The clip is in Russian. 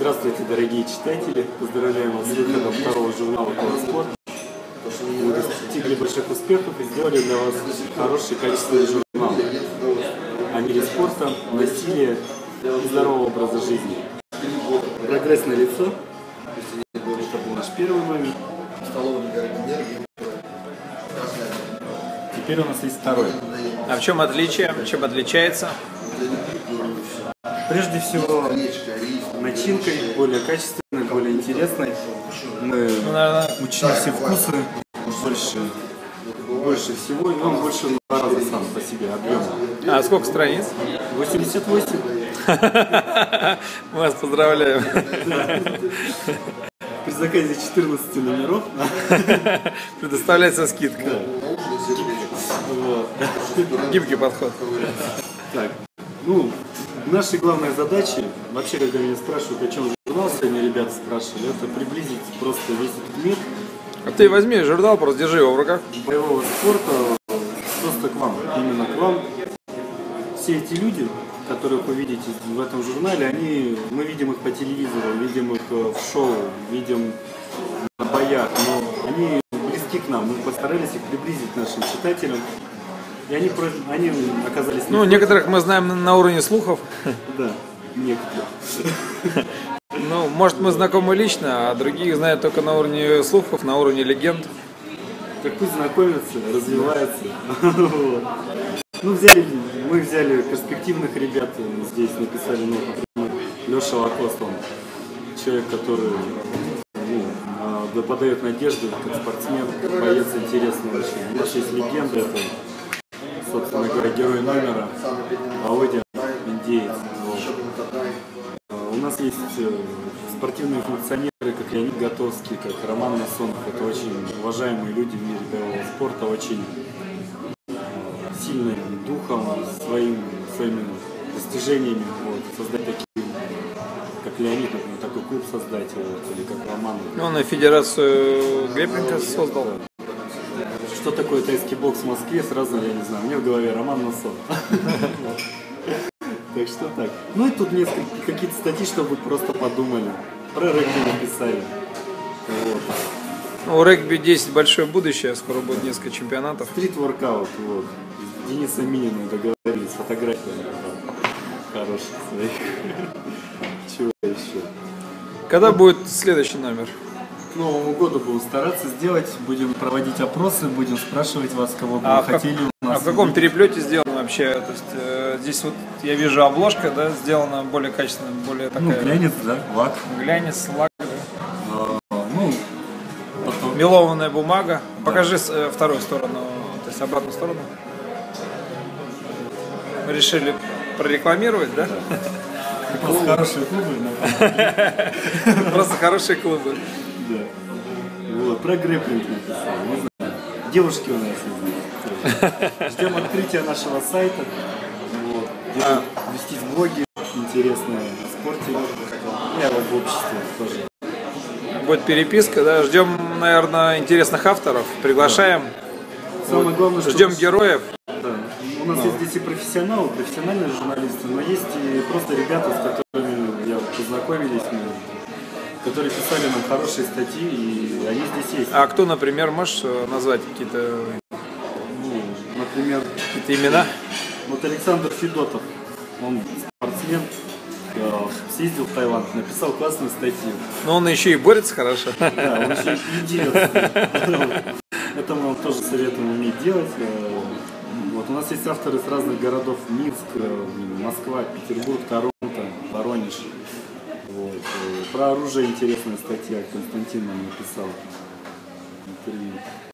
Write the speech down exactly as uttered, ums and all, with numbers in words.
Здравствуйте, дорогие читатели! Поздравляем вас с выходом второго журнала «Колоспорт». Мы достигли больших успехов и сделали для вас хороший, качественный журнал о мире спорта, насилия и здорового образа жизни. Прогресс налицо. Это был наш первый номер. Теперь у нас есть второй. А в чем отличие? Чем отличается? Прежде всего, начинкой более качественной, более интересной. Мы Ну, наверное, учили все вкусы больше, больше всего, и он больше в два раза сам по себе объем. а сколько страниц? восемьдесят восемь. Мы вас поздравляем. При заказе четырнадцати номеров Предоставляется скидка. вот. Гибкий подход. Так, ну, наши главные задачи, вообще, когда меня спрашивают, о чем журнал, сегодня ребята спрашивали, это приблизить просто весь этот мир А ты возьми журнал, просто держи его в руках. боевого спорта просто к вам, именно к вам. Все эти люди, которых вы видите в этом журнале, они, мы видим их по телевизору, видим их в шоу, видим на боях, но они близки к нам. Мы постарались их приблизить нашим читателям. И они, они оказались... Ну, некоторых мы знаем на, на уровне слухов. Да, некоторых. Ну, может, мы знакомы лично, а других знают только на уровне слухов, на уровне легенд. Так пусть знакомятся, развиваются. Вот. Ну, взяли, мы взяли перспективных ребят, здесь написали, ну, например, Леша Лакост, он человек, который ну, подает надежду, как спортсмен, боец интересный очень. У нас есть легенда, это, собственно говоря, герой номера, Володя Индеец. Вот. У нас есть спортивные функционеры, как Леонид Готовский, как Роман Насонов. Это очень уважаемые люди в мире боевого спорта, очень сильным духом, своим, своими достижениями. Вот. Создать такие, как Леонид, например, такой клуб создать, вот, или как Роман. Он и федерацию грэпплинга создал. Что такое тайский бокс в Москве, сразу я не знаю. Мне в голове Роман Насонов. Так что так. Ну и тут несколько какие-то статьи, чтобы вы просто подумали. Про регби написали. Вот. У регби десять большое будущее, скоро будет несколько чемпионатов. Стрит-воркаут, вот. С Денисом Мининым договорились, фотографии хороших своих. Чего еще? Когда будет следующий номер? К Новому году будем стараться сделать, будем проводить опросы, будем спрашивать вас, кого бы А вы в, как, хотели у нас. а в каком переплете сделано вообще? То есть э, здесь вот я вижу обложка, да, сделана более качественно, более такая. Ну, глянец, да, лак. Глянец, лак, да. А, ну, потом... Мелованная бумага. Покажи э, вторую сторону, то есть обратную сторону. Мы решили прорекламировать, да? Просто хорошие клубы. Просто хорошие клубы. Да. Вот, про грэпплинг написал, не знаю. Девушки у нас есть. Ждем открытия нашего сайта. Вот. Будем вести блоги интересные о спорте. Я вот в обществе тоже. Будет переписка, да? Ждем, наверное, интересных авторов. Приглашаем. Самое главное, что ждем наш... героев. Да. У нас есть здесь и профессионалы, профессиональные журналисты, но есть и просто ребята, с которыми я познакомились, мы, которые писали нам хорошие статьи, и они здесь есть. А кто, например, можешь назвать какие-то, Ну, например, какие-то имена? вот Александр Федотов, он спортсмен, съездил в Таиланд, написал классную статью. Но он еще и борется хорошо. Да, он еще и делает. Это мы вам тоже советуем уметь делать. Вот, у нас есть авторы с разных городов: Минск, Москва, Петербург, Торонто, Воронеж. Вот. Про оружие интересная статья Константин нам написал.